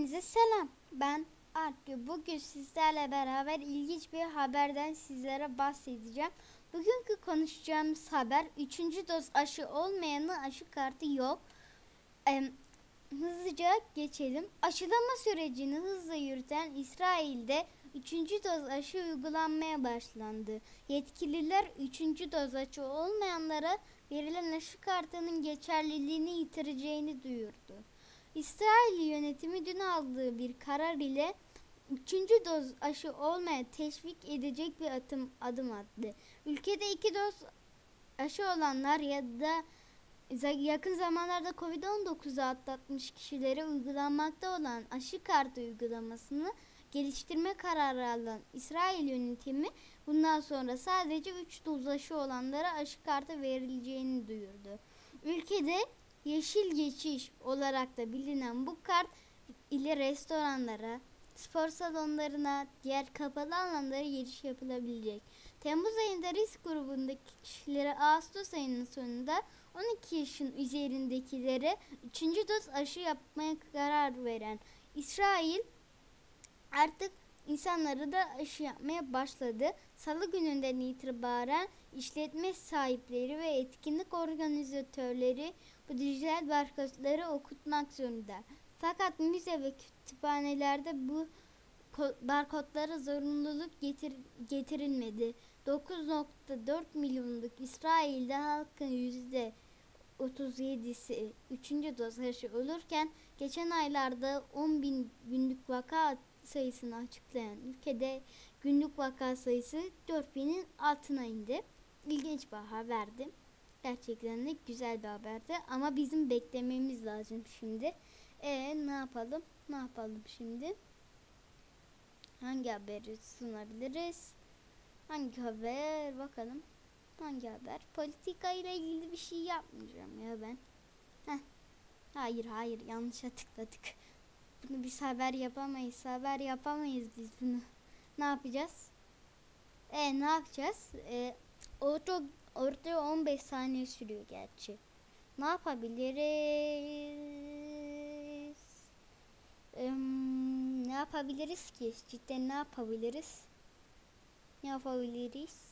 Hepinize selam. Ben Artgü. Bugün sizlerle beraber ilginç bir haberden sizlere bahsedeceğim. Bugünkü konuşacağımız haber 3. doz aşı olmayanın aşı kartı yok. Hızlıca geçelim. Aşılama sürecini hızla yürüten İsrail'de 3. doz aşı uygulanmaya başlandı. Yetkililer 3. doz aşı olmayanlara verilen aşı kartının geçerliliğini yitireceğini duyurdu. İsrail yönetimi dün aldığı bir karar ile 3. doz aşı olmaya teşvik edecek bir adım attı. Ülkede 2 doz aşı olanlar ya da yakın zamanlarda Covid-19'u atlatmış kişilere uygulanmakta olan aşı kartı uygulamasını geliştirme kararı alan İsrail yönetimi bundan sonra sadece 3 doz aşı olanlara aşı kartı verileceğini duyurdu. Ülkede yeşil geçiş olarak da bilinen bu kart ile restoranlara, spor salonlarına, diğer kapalı alanlara giriş yapılabilecek. Temmuz ayında risk grubundaki kişilere Ağustos ayının sonunda 12 yaşın üzerindekilere 3. doz aşı yapmaya karar veren İsrail artık insanları da aşı yapmaya başladı. Salı gününden itibaren işletme sahipleri ve etkinlik organizatörleri bu dijital barkodları okutmak zorunda. Fakat müze ve kütüphanelerde bu barkodlara zorunluluk getirilmedi. 9,4 milyonluk İsrail'de halkın %37'si 3. doz aşı olurken geçen aylarda 10 bin günlük vaka sayısını açıklayan ülkede günlük vaka sayısı 4000'in altına indi. İlginç bir haberdi. Gerçekten de güzel bir haberdi ama bizim beklememiz lazım şimdi. Ne yapalım? Ne yapalım şimdi? Hangi haberi sunabiliriz? Hangi haber? Bakalım. Hangi haber? Politika ile ilgili bir şey yapmayacağım ya ben. Hayır yanlışa tıkladık. Bunu biz haber yapamayız. Haber yapamayız biz bunu. Ne yapacağız? Ne yapacağız? Orada 15 saniye sürüyor gerçi. Ne yapabiliriz? Ne yapabiliriz ki? Cidden ne yapabiliriz? Ne yapabiliriz?